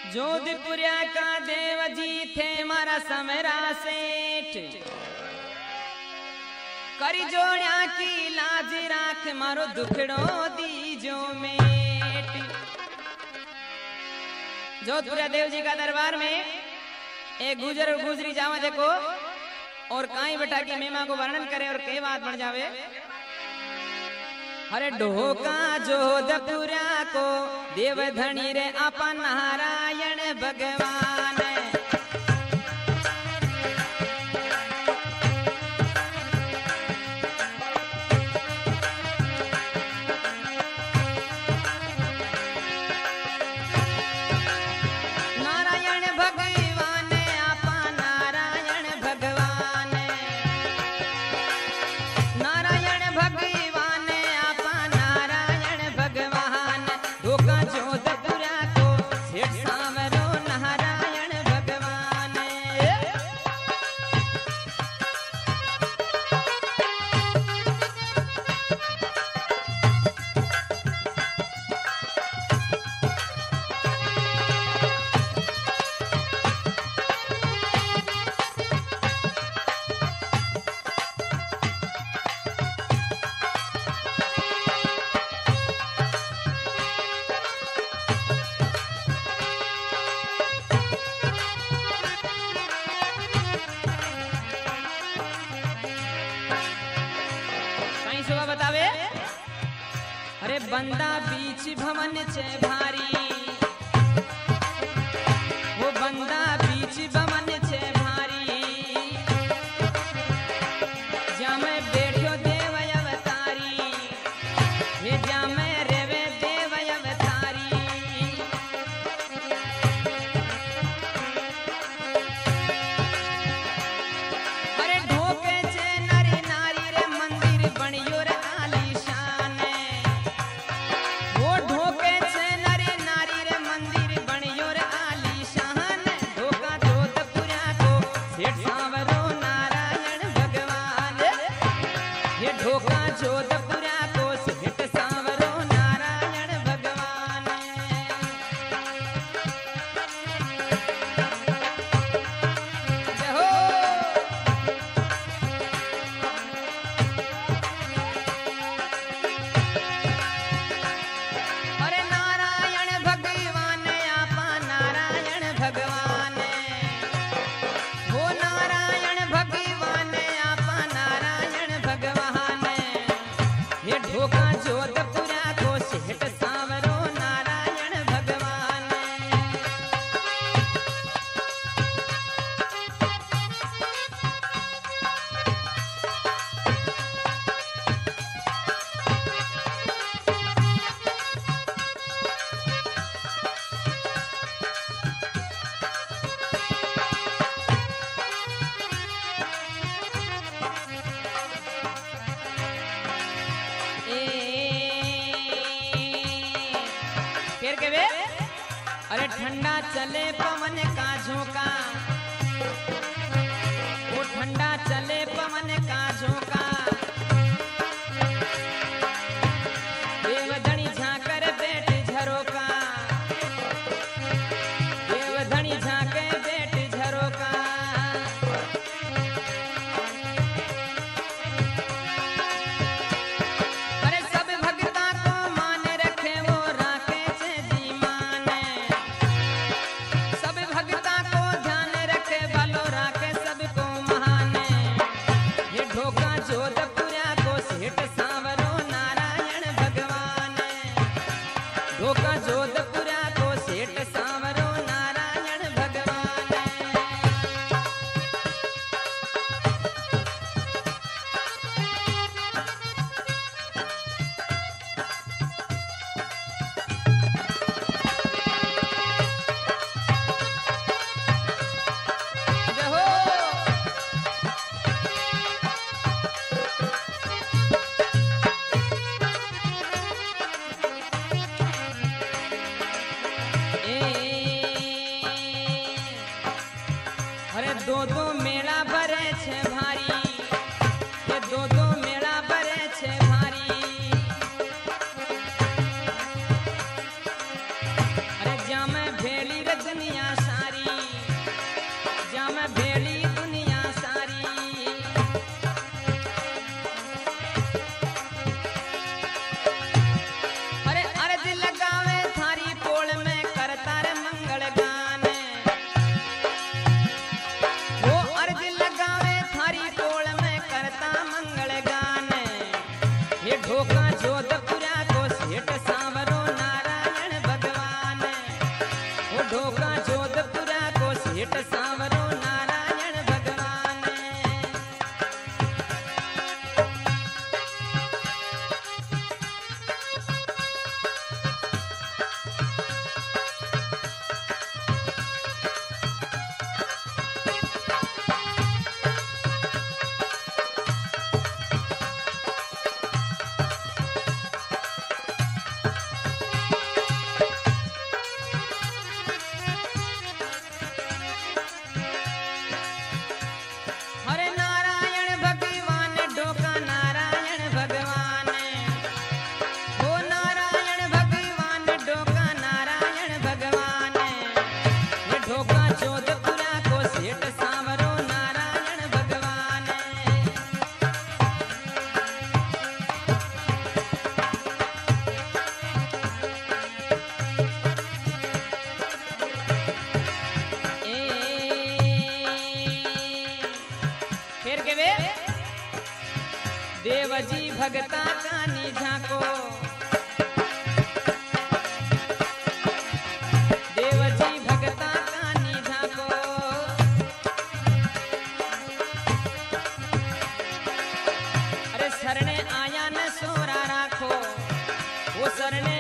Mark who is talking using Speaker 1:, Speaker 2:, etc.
Speaker 1: जोधपुरिया का देव जी थे मारा समरा सेठ, करी जोड़िया की लाज राख मारो दुखड़ो दीजो मेट। जोधपुरिया देव जी का दरबार में एक गुजर और गुजरी जावा देखो और काई बेटा की महिमा को वर्णन करे और कई बात बन जावे। अरे ढोका जोधपुरा को देव धनी रे आपा नारायण भगवान। बतावे अरे बंदा बीच भवन छे भारी, वो बंदा बीच भवन छे भारी, जा मैं बैठो देव अवतारी, ये जा मैं रेवे देव अवतारी। अरे ढोके छे नरी नारी रे मंदिर बनियो रे आलीशान, वो ढोके छे नरी नारी रे मंदिर बनियो रे आलीशान। ढोका जोधपुरा को सेठ सांवरो नारायण भगवान, ये ढोका जोधपुरा को सेठ सांवरो नारायण भगवान। जय हो। अरे नारायण भगवान आपा नारायण भगवान, वो नारायण भगवान आपा नारायण भगवान। ये ढोका जोधपुरा को सेठ सांवरो नारायण भगवान। फिर के वे अरे ठंडा चले पवन का झोंका, वो ठंडा चले पवन का झोंका, देवधनी झांकर बैठ झरोका, देवधनी झांके बैठ झरोका। अरे सब भगता को मान रखे वो राखे छे जी मान, सब भगता को ध्यान भगता कानी झाको देव जी भगता कानी झाको अरे शरणे आया न सोरा राखो वो शरणे